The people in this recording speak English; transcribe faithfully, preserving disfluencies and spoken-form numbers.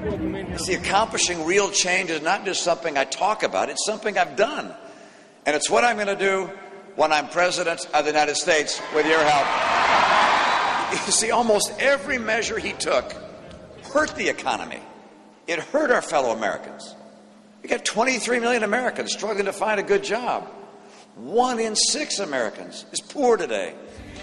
See, accomplishing real change is not just something I talk about, it's something I've done. And it's what I'm going to do when I'm President of the United States with your help. You see, almost every measure he took hurt the economy. It hurt our fellow Americans. We got twenty-three million Americans struggling to find a good job. One in six Americans is poor today.